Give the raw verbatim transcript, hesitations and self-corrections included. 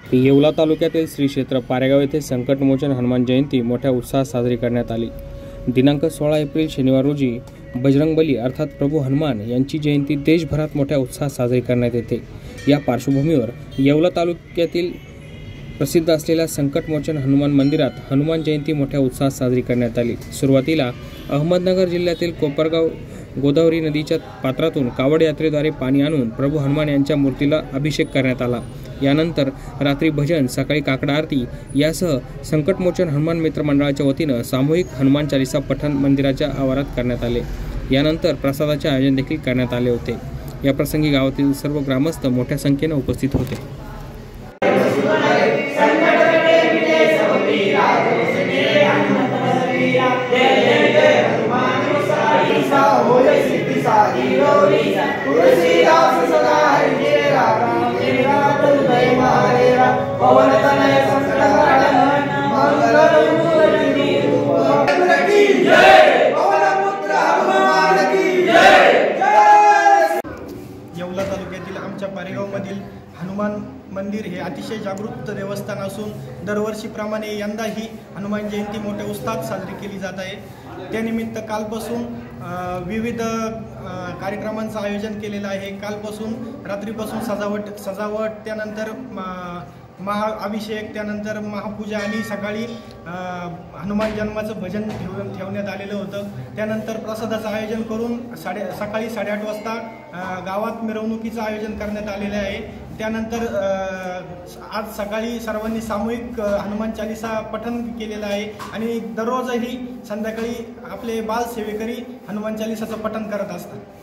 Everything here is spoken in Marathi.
येवला तालुक्यातील श्री क्षेत्र पारेगाव येथे संकटमोचन हनुमान जयंती मोठ्या उत्साहात साजरी करण्यात आली। दिनांक सोळा एप्रिल शनिवार रोजी बजरंगबली अर्थात प्रभू हनुमान यांची जयंती देशभरात मोठ्या उत्साहात साजरी करण्यात येते। या पार्श्वभूमीवर येवला तालुक्यातील प्रसिद्ध असलेल्या संकटमोचन हनुमान मंदिरात हनुमान जयंती मोठ्या उत्साहात साजरी करण्यात आली। सुरुवातीला अहमदनगर जिल्ह्यातील कोपरगाव गोदावरी नदीच्या पात्रातून कावड यात्रेद्वारे पाणी आणून प्रभू हनुमान यांच्या मूर्तीला अभिषेक करण्यात आला। यानंतर रात्री भजन, सकाळी काकड आरती यासह संकटमोचन हनुमान मित्र मंडळाच्या वतीनं सामूहिक हनुमान चालीसा पठण मंदिराच्या आवारात करण्यात आले। यानंतर प्रसादाचे आयोजन देखील करण्यात आले होते। या प्रसंगी गावातील सर्व ग्रामस्थ मोठ्या संख्येने उपस्थित होते। येवला तालुक्यातील आमच्या पारेगावमधील हनुमान मंदिर हे अतिशय जागृत देवस्थान असून दरवर्षीप्रमाणे यंदाही हनुमान जयंती मोठ्या उत्साहात साजरी केली जात आहे। त्यानिमित्त कालपासून विविध कार्यक्रमांचं आयोजन केलेलं आहे। कालपासून रात्रीपासून सजावट सजावट त्यानंतर महाअभिषेक, त्यानंतर महापूजा आणि सकाळी हनुमान जन्माचं भजन ठेवून ठेवण्यात आलेलं होतं। त्यानंतर प्रसादाचं आयोजन करून साडे सकाळी साडेआठ वाजता गावात मिरवणुकीचं आयोजन करण्यात आलेलं आहे। त्यानंतर आज सकाळी सर्वांनी सामूहिक हनुमान चालीसा पठण केलेलं आहे आणि दररोजही संध्याकाळी आपले बाल सेवेकरी हनुमान चालीसाचं पठण करत असतात।